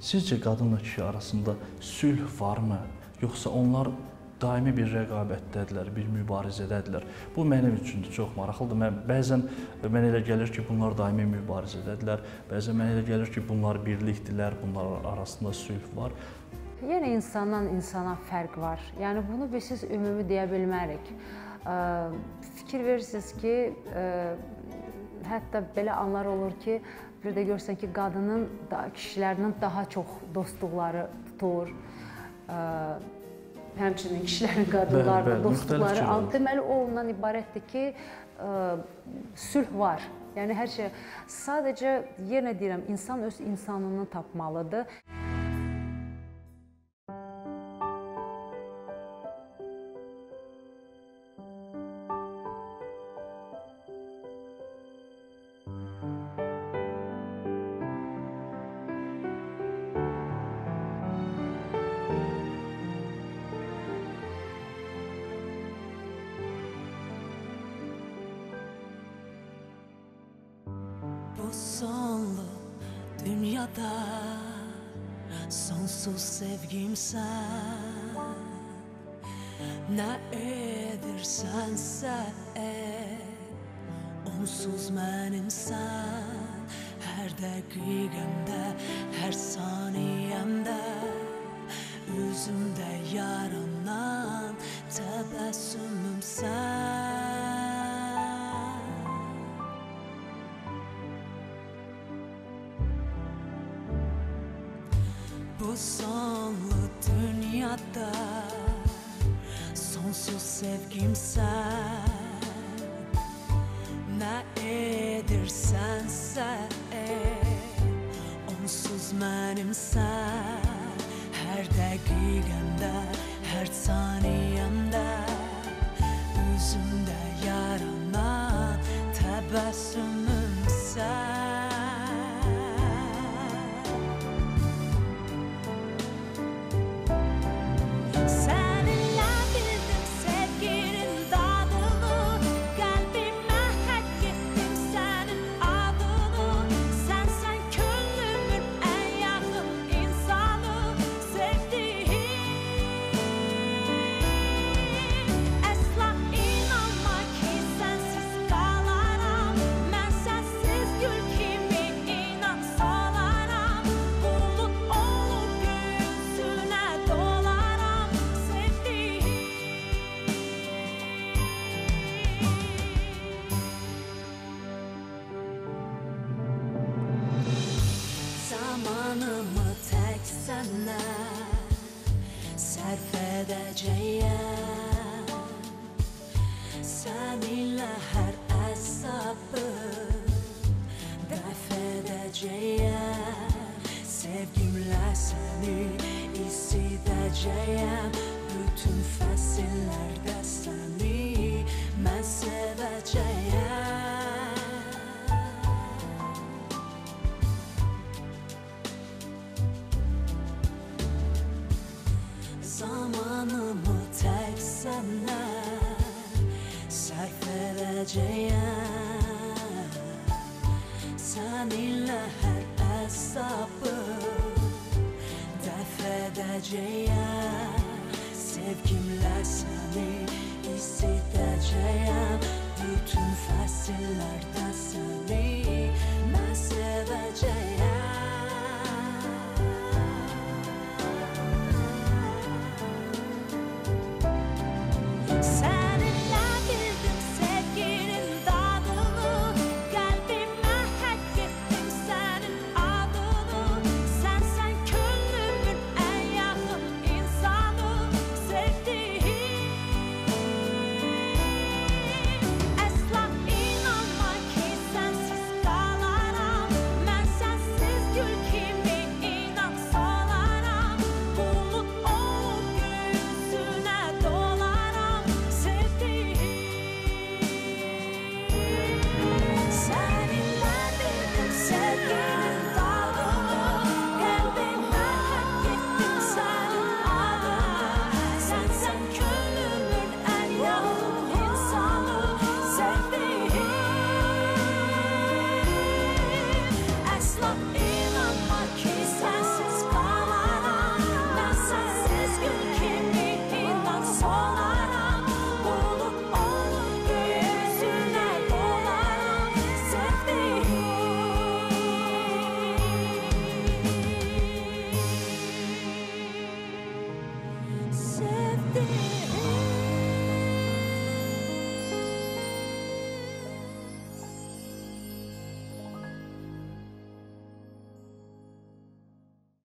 Sizcə qadınla kişi arasında sülh varmı? Yoxsa onlar daimi bir rəqabətdədirlər, bir mübarizədədirlər? Bu mənim üçün də çox maraqlıdır. Bəzən mənə elə gəlir ki, bunlar daimi mübarizədədirlər. Bəzən mənə elə gəlir ki, bunlar birlikdirlər, bunlar arasında sülh var. Yenə insandan insana fərq var. Yəni bunu biz ümumi deyə bilmərik. Fikir verirsiniz ki, hətta belə anlar olur ki, bir də görsən ki, qadının kişilərinin daha çox dostluqları tutur. Həmçinin kişilərin qadınlarla dostluqları. Deməli, o ondan ibarətdir ki, sülh var. Yəni hər şey, sadəcə yenə deyirəm, insan öz insanını tapmalıdır. Bu sonlu dünyada sonsuz sevgim sen. Ne edirsense et, onsuz mənimsən. Her dəqiqəmdə, her saniyəmdə, üzümdə yaranan təbəssümümsən. Bu sonlu dünyada sonsuz sevgim sen. Ne edirsense et, onsuz mənimsən. Her dəqiqəmdə, her saniyəmdə, üzümdə yaranan təbəssümümsən. Zamanımı tek sənə sərf edəcəyəm. Səninlə hər əzabı dəf edəcəyəm. Sevgimlə səni isidəcəyəm. Bütün fəsillərdə səni mən sevəcəyəm. Zamanımı tek sənə sərf edəcəyəm. Səninlə hər əzabı dəf edəcəyəm. Sevgimlə səni isidəcəyəm. Bütün fəsillərdə səni mən sevəcəyəm.